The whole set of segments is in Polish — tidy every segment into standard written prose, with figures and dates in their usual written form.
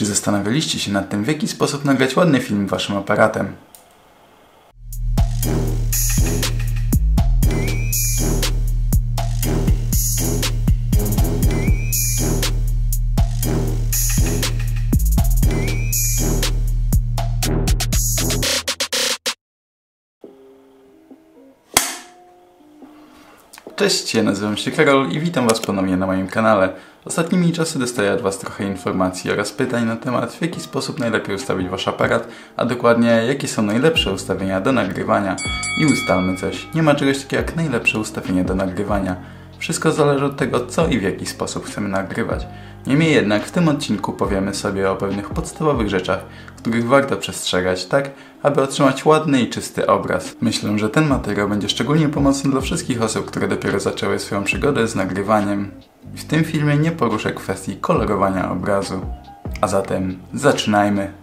Czy zastanawialiście się nad tym, w jaki sposób nagrać ładny film waszym aparatem? Cześć, ja nazywam się Karol i witam was ponownie na moim kanale. Ostatnimi czasy dostaję od was trochę informacji oraz pytań na temat, w jaki sposób najlepiej ustawić wasz aparat, a dokładnie jakie są najlepsze ustawienia do nagrywania. I ustalmy coś, nie ma czegoś takiego jak najlepsze ustawienie do nagrywania. Wszystko zależy od tego, co i w jaki sposób chcemy nagrywać. Niemniej jednak w tym odcinku powiemy sobie o pewnych podstawowych rzeczach, których warto przestrzegać, tak aby otrzymać ładny i czysty obraz. Myślę, że ten materiał będzie szczególnie pomocny dla wszystkich osób, które dopiero zaczęły swoją przygodę z nagrywaniem. W tym filmie nie poruszę kwestii kolorowania obrazu. A zatem zaczynajmy!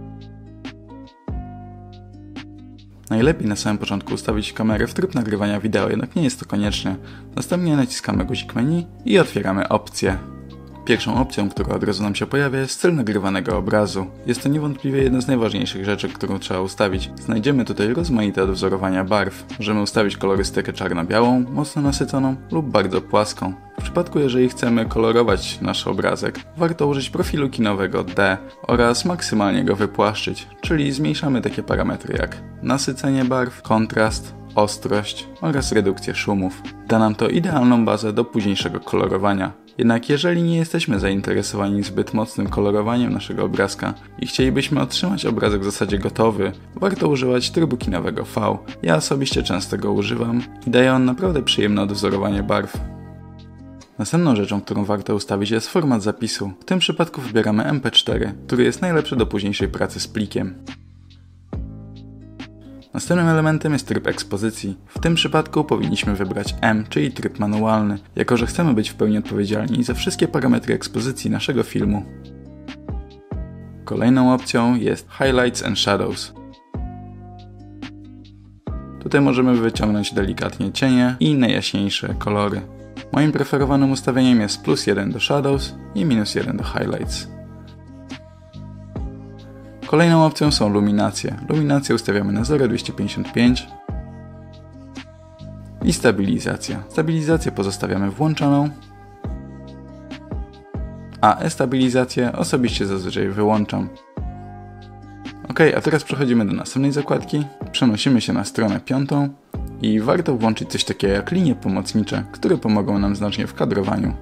Najlepiej na samym początku ustawić kamerę w tryb nagrywania wideo, jednak nie jest to konieczne. Następnie naciskamy guzik menu i otwieramy opcje. Pierwszą opcją, która od razu nam się pojawia, jest styl nagrywanego obrazu. Jest to niewątpliwie jedna z najważniejszych rzeczy, którą trzeba ustawić. Znajdziemy tutaj rozmaite odwzorowania barw. Możemy ustawić kolorystykę czarno-białą, mocno nasyconą lub bardzo płaską. W przypadku, jeżeli chcemy kolorować nasz obrazek, warto użyć profilu kinowego D oraz maksymalnie go wypłaszczyć, czyli zmniejszamy takie parametry jak nasycenie barw, kontrast, ostrość oraz redukcję szumów. Da nam to idealną bazę do późniejszego kolorowania. Jednak jeżeli nie jesteśmy zainteresowani zbyt mocnym kolorowaniem naszego obrazka i chcielibyśmy otrzymać obrazek w zasadzie gotowy, warto używać trybu kinowego V. Ja osobiście często go używam i daje on naprawdę przyjemne odwzorowanie barw. Następną rzeczą, którą warto ustawić, jest format zapisu. W tym przypadku wybieramy MP4, który jest najlepszy do późniejszej pracy z plikiem. Następnym elementem jest tryb ekspozycji. W tym przypadku powinniśmy wybrać M, czyli tryb manualny, jako że chcemy być w pełni odpowiedzialni za wszystkie parametry ekspozycji naszego filmu. Kolejną opcją jest Highlights and Shadows. Tutaj możemy wyciągnąć delikatnie cienie i najjaśniejsze kolory. Moim preferowanym ustawieniem jest +1 do Shadows i -1 do Highlights. Kolejną opcją są luminacje. Luminację ustawiamy na 0,255 i stabilizacja. Stabilizację pozostawiamy włączoną, a estabilizację osobiście zazwyczaj wyłączam. Ok, a teraz przechodzimy do następnej zakładki. Przenosimy się na stronę 5 i warto włączyć coś takiego jak linie pomocnicze, które pomogą nam znacznie w kadrowaniu.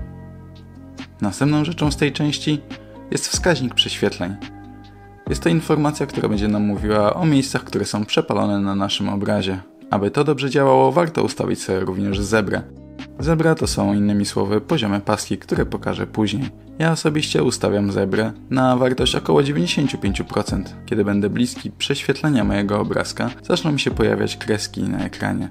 Następną rzeczą z tej części jest wskaźnik prześwietleń. Jest to informacja, która będzie nam mówiła o miejscach, które są przepalone na naszym obrazie. Aby to dobrze działało, warto ustawić sobie również zebrę. Zebra to są innymi słowy poziome paski, które pokażę później. Ja osobiście ustawiam zebrę na wartość około 95%. Kiedy będę bliski prześwietlenia mojego obrazka, zaczną mi się pojawiać kreski na ekranie.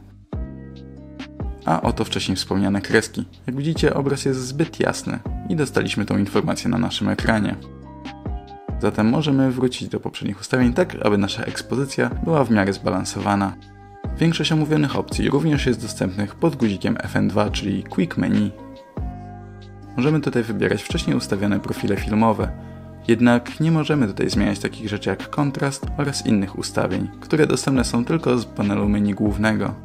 A oto wcześniej wspomniane kreski. Jak widzicie, obraz jest zbyt jasny i dostaliśmy tą informację na naszym ekranie. Zatem możemy wrócić do poprzednich ustawień tak, aby nasza ekspozycja była w miarę zbalansowana. Większość omówionych opcji również jest dostępnych pod guzikiem FN2, czyli Quick Menu. Możemy tutaj wybierać wcześniej ustawione profile filmowe, jednak nie możemy tutaj zmieniać takich rzeczy jak kontrast oraz innych ustawień, które dostępne są tylko z panelu menu głównego.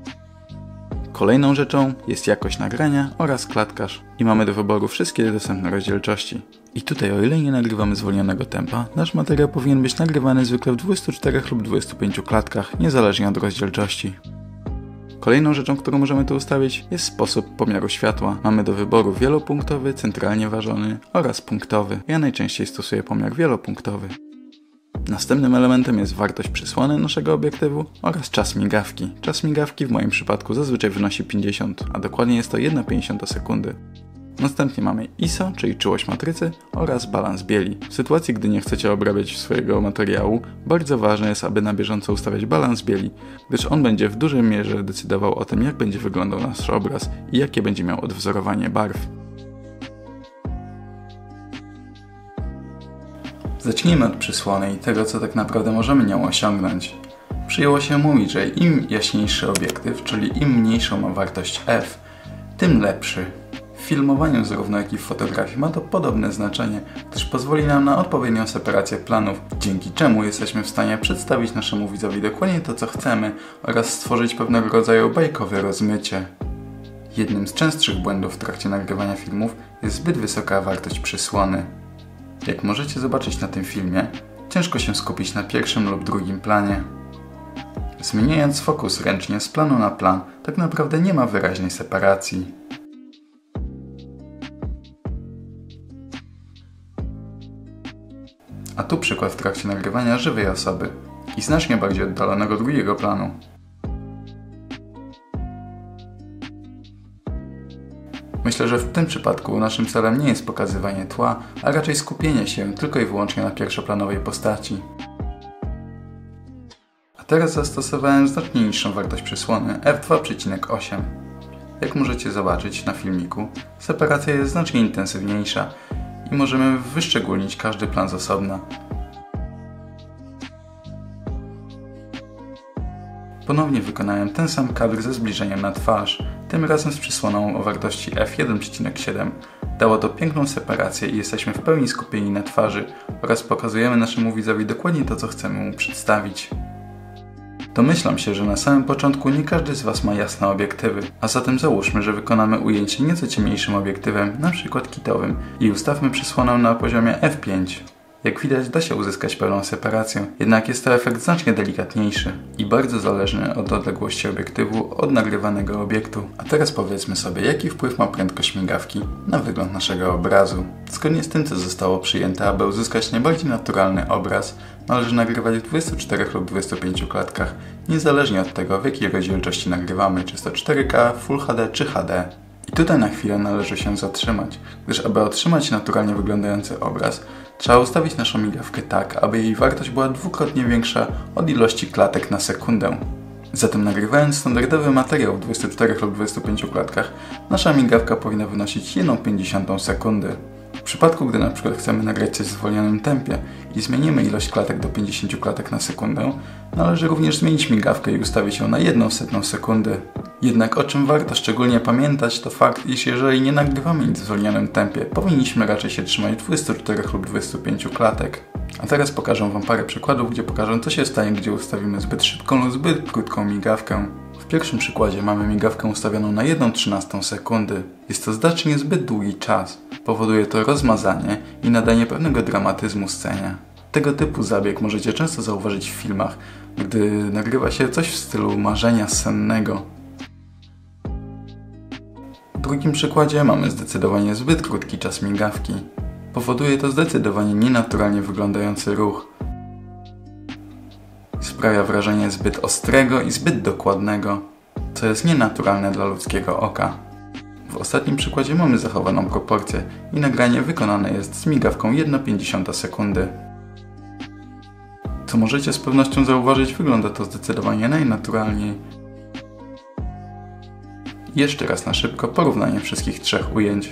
Kolejną rzeczą jest jakość nagrania oraz klatkarz i mamy do wyboru wszystkie dostępne rozdzielczości. I tutaj, o ile nie nagrywamy zwolnionego tempa, nasz materiał powinien być nagrywany zwykle w 24 lub 25 klatkach, niezależnie od rozdzielczości. Kolejną rzeczą, którą możemy tu ustawić, jest sposób pomiaru światła. Mamy do wyboru wielopunktowy, centralnie ważony oraz punktowy. Ja najczęściej stosuję pomiar wielopunktowy. Następnym elementem jest wartość przysłony naszego obiektywu oraz czas migawki. Czas migawki w moim przypadku zazwyczaj wynosi 50, a dokładnie jest to 1/50 sekundy. Następnie mamy ISO, czyli czułość matrycy oraz balans bieli. W sytuacji, gdy nie chcecie obrabiać swojego materiału, bardzo ważne jest, aby na bieżąco ustawiać balans bieli, gdyż on będzie w dużej mierze decydował o tym, jak będzie wyglądał nasz obraz i jakie będzie miał odwzorowanie barw. Zacznijmy od przysłony i tego, co tak naprawdę możemy nią osiągnąć. Przyjęło się mówić, że im jaśniejszy obiektyw, czyli im mniejszą ma wartość f, tym lepszy. W filmowaniu zarówno jak i w fotografii ma to podobne znaczenie, gdyż pozwoli nam na odpowiednią separację planów, dzięki czemu jesteśmy w stanie przedstawić naszemu widzowi dokładnie to, co chcemy oraz stworzyć pewnego rodzaju bajkowe rozmycie. Jednym z częstszych błędów w trakcie nagrywania filmów jest zbyt wysoka wartość przysłony. Jak możecie zobaczyć na tym filmie, ciężko się skupić na pierwszym lub drugim planie. Zmieniając fokus ręcznie z planu na plan, tak naprawdę nie ma wyraźnej separacji. A tu przykład w trakcie nagrywania żywej osoby i znacznie bardziej oddalonego drugiego planu. Myślę, że w tym przypadku naszym celem nie jest pokazywanie tła, a raczej skupienie się tylko i wyłącznie na pierwszoplanowej postaci. A teraz zastosowałem znacznie niższą wartość przysłony f2,8. Jak możecie zobaczyć na filmiku, separacja jest znacznie intensywniejsza i możemy wyszczególnić każdy plan z osobna. Ponownie wykonałem ten sam kadr ze zbliżeniem na twarz, tym razem z przysłoną o wartości f1,7. Dało to piękną separację i jesteśmy w pełni skupieni na twarzy oraz pokazujemy naszemu widzowi dokładnie to, co chcemy mu przedstawić. Domyślam się, że na samym początku nie każdy z Was ma jasne obiektywy, a zatem załóżmy, że wykonamy ujęcie nieco ciemniejszym obiektywem, np. kitowym i ustawmy przysłonę na poziomie f5. Jak widać, da się uzyskać pełną separację, jednak jest to efekt znacznie delikatniejszy i bardzo zależny od odległości obiektywu od nagrywanego obiektu. A teraz powiedzmy sobie, jaki wpływ ma prędkość migawki na wygląd naszego obrazu. Zgodnie z tym, co zostało przyjęte, aby uzyskać najbardziej naturalny obraz, należy nagrywać w 24 lub 25 klatkach, niezależnie od tego, w jakiej rozdzielczości nagrywamy, czy to 4K, Full HD czy HD. I tutaj na chwilę należy się zatrzymać, gdyż aby otrzymać naturalnie wyglądający obraz, trzeba ustawić naszą migawkę tak, aby jej wartość była dwukrotnie większa od ilości klatek na sekundę. Zatem nagrywając standardowy materiał w 24 lub 25 klatkach, nasza migawka powinna wynosić 1/50 sekundy. W przypadku, gdy na przykład chcemy nagrać coś w zwolnionym tempie i zmienimy ilość klatek do 50 klatek na sekundę, należy również zmienić migawkę i ustawić ją na 1/100 sekundy. Jednak o czym warto szczególnie pamiętać, to fakt, iż jeżeli nie nagrywamy nic w zwolnionym tempie, powinniśmy raczej się trzymać 24 lub 25 klatek. A teraz pokażę Wam parę przykładów, gdzie pokażę, co się stanie, gdzie ustawimy zbyt szybką lub zbyt krótką migawkę. W pierwszym przykładzie mamy migawkę ustawioną na 1/13 sekundy. Jest to znacznie zbyt długi czas. Powoduje to rozmazanie i nadanie pewnego dramatyzmu scenie. Tego typu zabieg możecie często zauważyć w filmach, gdy nagrywa się coś w stylu marzenia sennego. W drugim przykładzie mamy zdecydowanie zbyt krótki czas migawki. Powoduje to zdecydowanie nienaturalnie wyglądający ruch. Sprawia wrażenie zbyt ostrego i zbyt dokładnego, co jest nienaturalne dla ludzkiego oka. W ostatnim przykładzie mamy zachowaną proporcję i nagranie wykonane jest z migawką 1/50 sekundy. Co możecie z pewnością zauważyć, wygląda to zdecydowanie najnaturalniej. Jeszcze raz na szybko porównanie wszystkich trzech ujęć.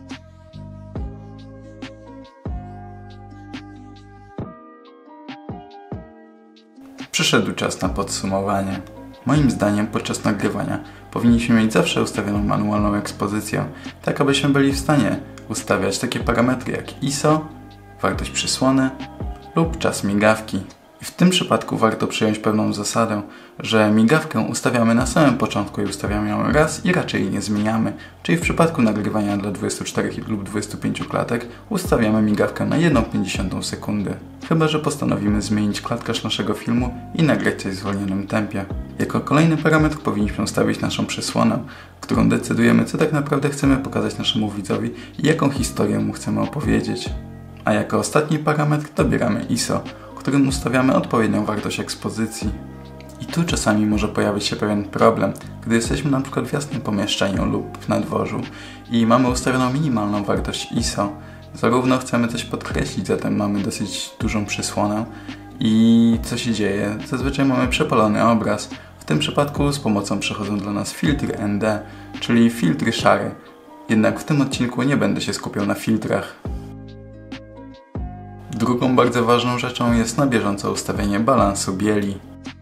Przyszedł czas na podsumowanie. Moim zdaniem podczas nagrywania powinniśmy mieć zawsze ustawioną manualną ekspozycję, tak abyśmy byli w stanie ustawiać takie parametry jak ISO, wartość przysłony lub czas migawki. I w tym przypadku warto przyjąć pewną zasadę, że migawkę ustawiamy na samym początku i ustawiamy ją raz i raczej jej nie zmieniamy, czyli w przypadku nagrywania dla 24 lub 25 klatek ustawiamy migawkę na 1/50 sekundy. Chyba że postanowimy zmienić klatkarz naszego filmu i nagrać coś w zwolnionym tempie. Jako kolejny parametr powinniśmy ustawić naszą przysłonę, którą decydujemy, co tak naprawdę chcemy pokazać naszemu widzowi i jaką historię mu chcemy opowiedzieć. A jako ostatni parametr dobieramy ISO, którym ustawiamy odpowiednią wartość ekspozycji. I tu czasami może pojawić się pewien problem, gdy jesteśmy na przykład w jasnym pomieszczeniu lub na dworzu i mamy ustawioną minimalną wartość ISO. Zarówno chcemy coś podkreślić, zatem mamy dosyć dużą przysłonę i co się dzieje? Zazwyczaj mamy przepalony obraz. W tym przypadku z pomocą przechodzą dla nas filtry ND, czyli filtry szare. Jednak w tym odcinku nie będę się skupiał na filtrach. Drugą bardzo ważną rzeczą jest na bieżąco ustawienie balansu bieli.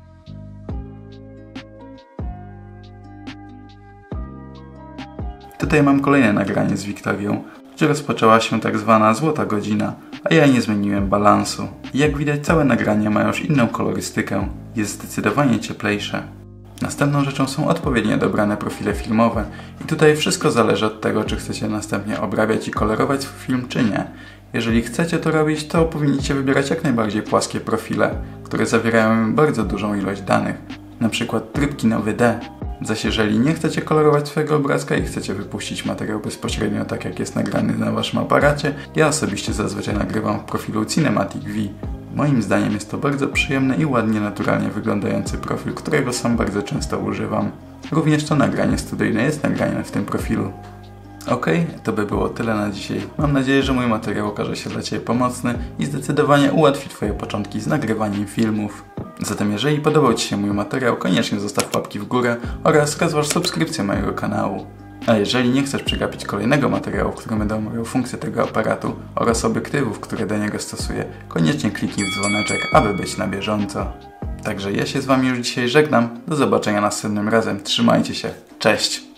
Tutaj Tutaj mam kolejne nagranie z Wiktorią, gdzie rozpoczęła się tak zwana złota godzina, a ja nie zmieniłem balansu. I jak widać, całe nagrania mają już inną kolorystykę, jest zdecydowanie cieplejsze. Następną rzeczą są odpowiednio dobrane profile filmowe i tutaj wszystko zależy od tego, czy chcecie następnie obrabiać i kolorować swój film, czy nie. Jeżeli chcecie to robić, to powinniście wybierać jak najbardziej płaskie profile, które zawierają bardzo dużą ilość danych, na przykład tryb kinowy D. Zaś jeżeli nie chcecie kolorować swojego obrazka i chcecie wypuścić materiał bezpośrednio tak jak jest nagrany na waszym aparacie, ja osobiście zazwyczaj nagrywam w profilu Cinematic V. Moim zdaniem jest to bardzo przyjemny i ładnie naturalnie wyglądający profil, którego sam bardzo często używam. Również to nagranie studyjne jest nagrane w tym profilu. Okej, to by było tyle na dzisiaj. Mam nadzieję, że mój materiał okaże się dla Ciebie pomocny i zdecydowanie ułatwi Twoje początki z nagrywaniem filmów. Zatem jeżeli podobał Ci się mój materiał, koniecznie zostaw łapki w górę oraz rozważ subskrypcję mojego kanału. A jeżeli nie chcesz przegapić kolejnego materiału, w którym będę omawiał funkcje tego aparatu oraz obiektywów, które do niego stosuję, koniecznie kliknij w dzwoneczek, aby być na bieżąco. Także ja się z Wami już dzisiaj żegnam. Do zobaczenia następnym razem. Trzymajcie się. Cześć!